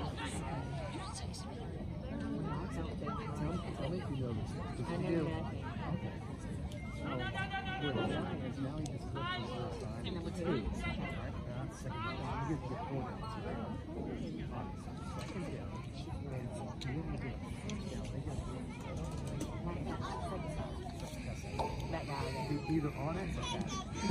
Either on it or that.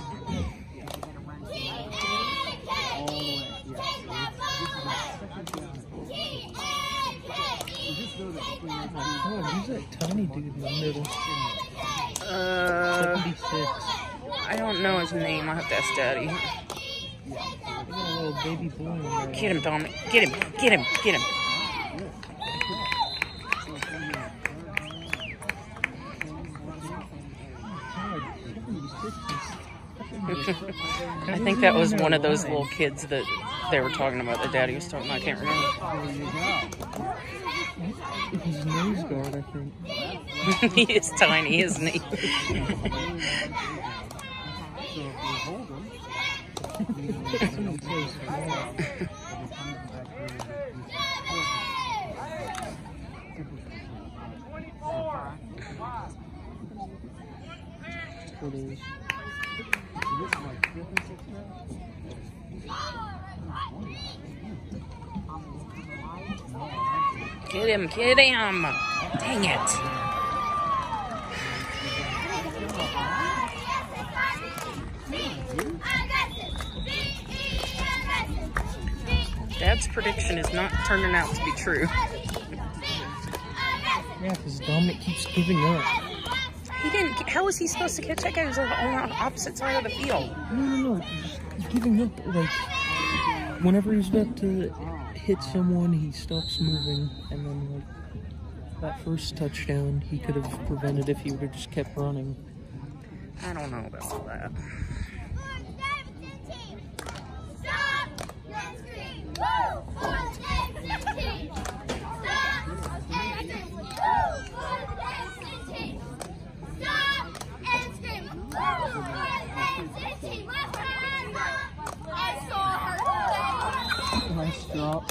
Oh, who's that tiny dude in the middle? 76. I don't know his name. I'll have to ask Daddy. A little baby boy in there. Get him, Dominic. Get him. Get him. Get him. I think that was one of those little kids that they were talking about, that Daddy was talking about. I can't remember. His nose guard, I think. He is tiny, isn't he? Get him, get him! Dang it! Dad's prediction is not turning out to be true. Yeah, because Dominic keeps giving up. He didn't. How was he supposed to catch that guy who was on the opposite side of the field? No. He's giving up. Like, whenever he's about to hit someone, he stops moving, and then, like, that first touchdown, he could have prevented if he would have just kept running. I don't know about all that. Nice drop.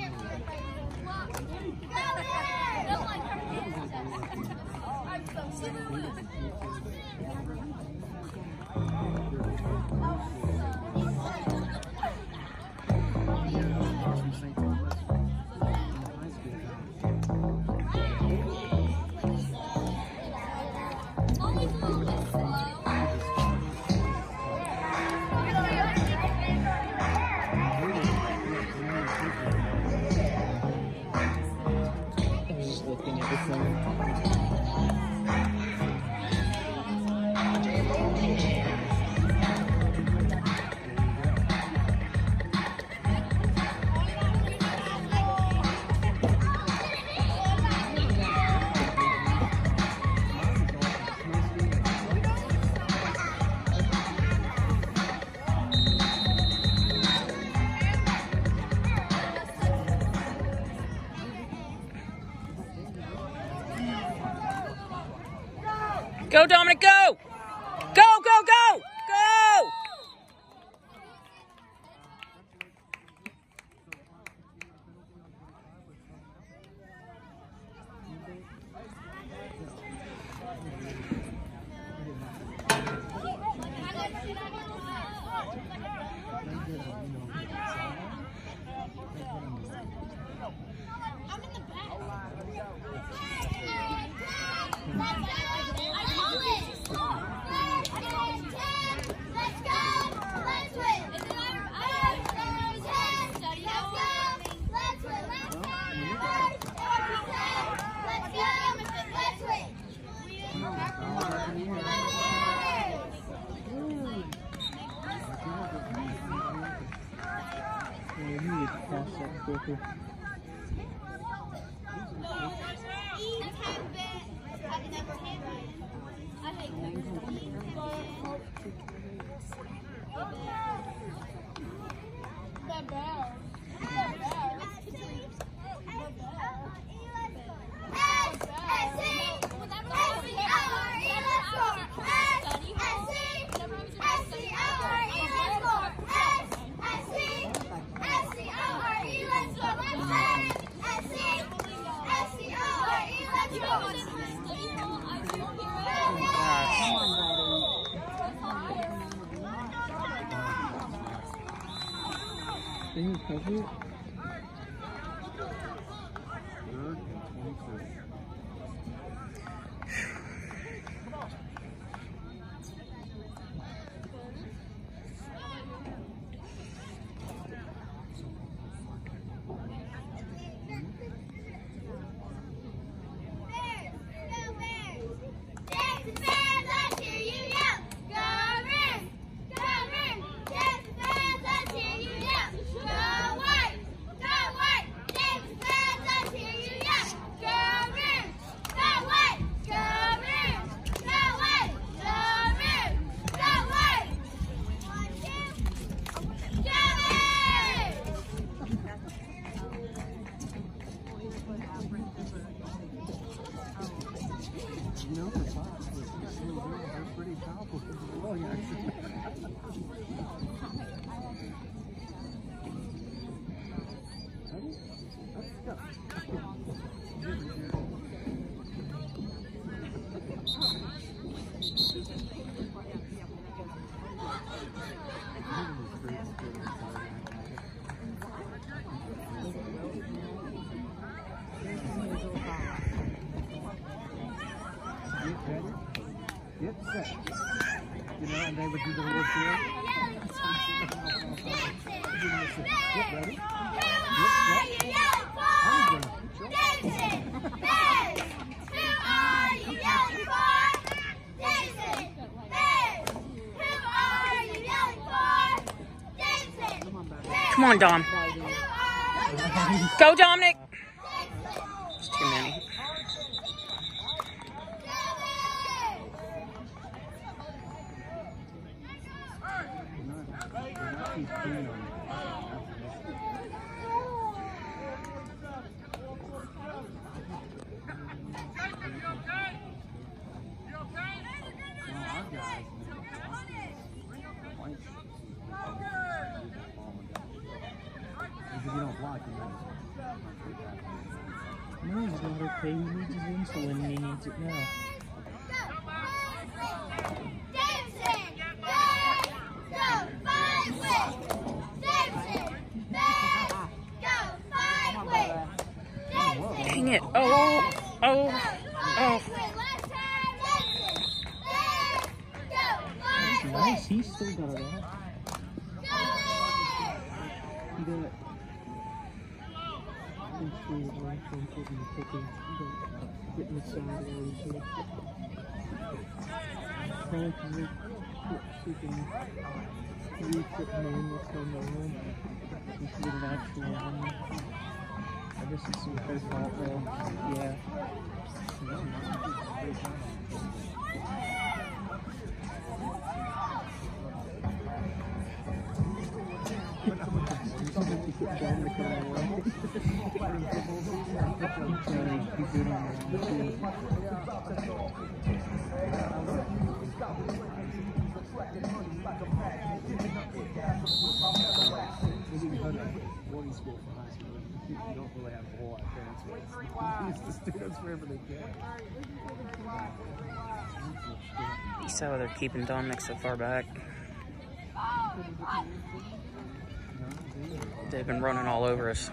Go, Dominic, go! Go, go, go! Go! Third and 22. You know, the Fox, they're pretty powerful. Oh, yeah. Get set. You know, and they would do the little field. Get ready. Get set. I'm going Come on, Dom. Go, Dominic. It's too many. If you don't block, No, he's got okay. He needs his insulin and he needs it now. Dang it. Oh. Nice, he's still got it out. He got getting the sideways here. Trying to make freaking 3-foot man that's on the run. Instead of actually running. I guess it's some fair fault though. Yeah. You don't really have a whole lot of parents. Use the students wherever they can. You saw how they're keeping Dominic so far back. They've been running all over us.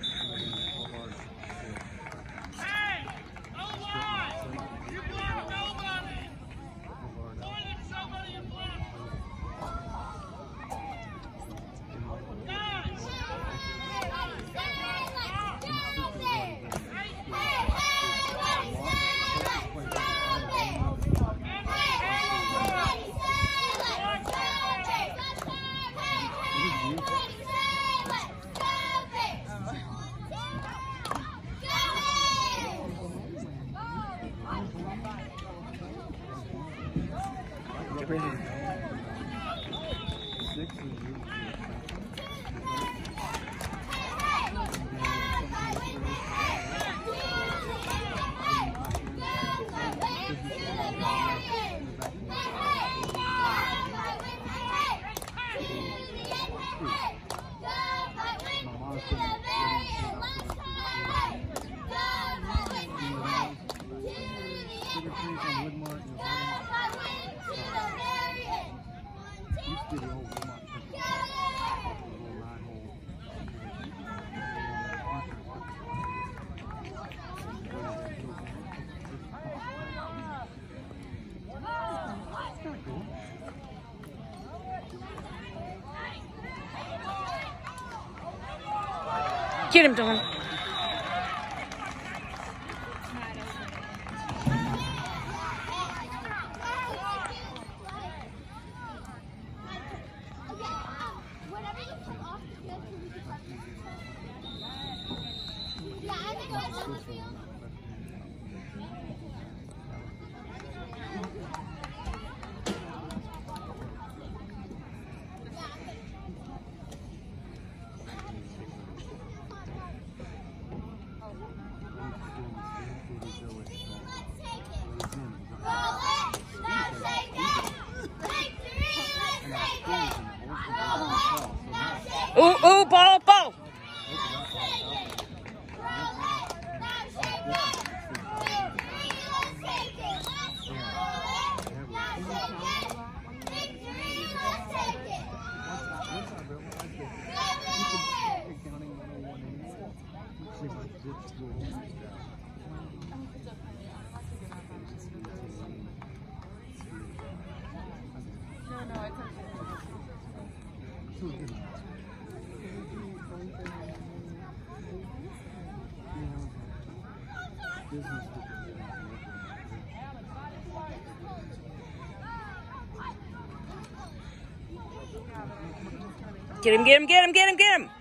Get ready. Get him, Dawn. Ooh, ooh, ball, ball. Get him, get him, get him, get him, get him.